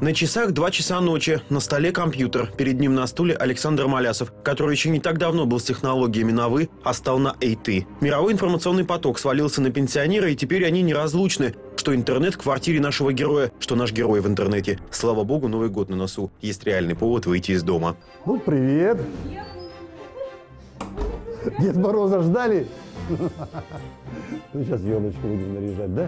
На часах 2 часа ночи. На столе компьютер. Перед ним на стуле Александр Малясов, который еще не так давно был с технологиями на «вы», а стал на «эй ты». Мировой информационный поток свалился на пенсионера, и теперь они неразлучны. Что интернет в квартире нашего героя, что наш герой в интернете. Слава богу, Новый год на носу. Есть реальный повод выйти из дома. Ну, привет. Дед Мороза ждали? Ну, сейчас елочку будем наряжать, да?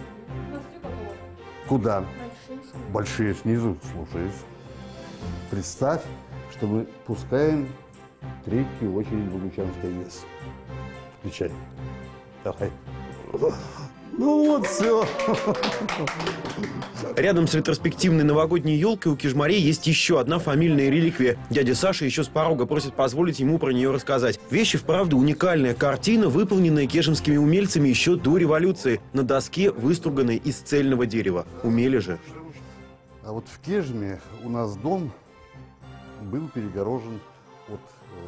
Куда? Большие снизу, слушаюсь. Представь, что мы пускаем третью очередь в Богучанской лес. Включай. Давай. Ну вот, все. Рядом с ретроспективной новогодней елкой у Кижмарей есть еще одна фамильная реликвия. Дядя Саша еще с порога просит позволить ему про нее рассказать. Вещь, вправду, уникальная картина, выполненная кежемскими умельцами еще до революции. На доске, выструганной из цельного дерева. Умели же. А вот в Кежме у нас дом был перегорожен вот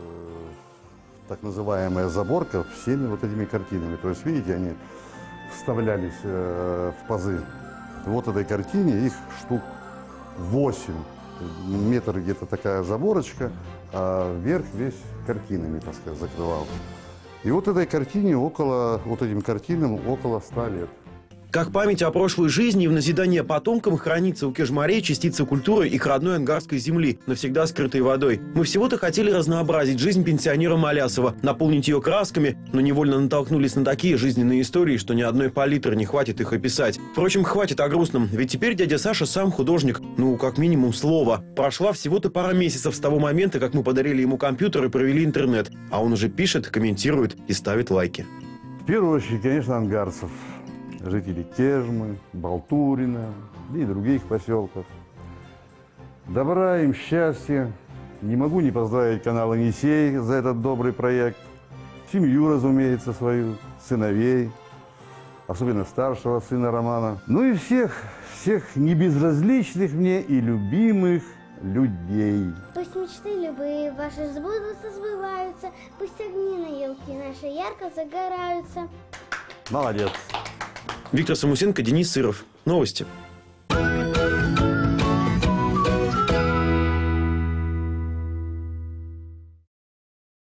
так называемая заборка всеми вот этими картинами. То есть, видите, они вставлялись в пазы. Вот этой картине их штук 8. Метр где-то такая заборочка, а верх весь картинами, так сказать, закрывал. И вот этой картине вот этим картинам около 100 лет. Как память о прошлой жизни и в назидание потомкам хранится у Кежмарей частица культуры их родной ангарской земли, навсегда скрытой водой. Мы всего-то хотели разнообразить жизнь пенсионера Малясова, наполнить ее красками, но невольно натолкнулись на такие жизненные истории, что ни одной палитры не хватит их описать. Впрочем, хватит о грустном, ведь теперь дядя Саша сам художник, ну, как минимум, слово. Прошла всего-то пара месяцев с того момента, как мы подарили ему компьютер и провели интернет, а он уже пишет, комментирует и ставит лайки. В первую очередь, конечно, ангарцев. Жителей Кежмы, Балтурина и других поселков. Добра им, счастья. Не могу не поздравить канал «Енисей» за этот добрый проект. Семью, разумеется, свою, сыновей, особенно старшего сына Романа. Ну и всех небезразличных мне и любимых людей. Пусть мечты любые ваши сбываются, пусть огни на елке наши ярко загораются. Молодец. Виктор Самусенко, Денис Сыров. Новости.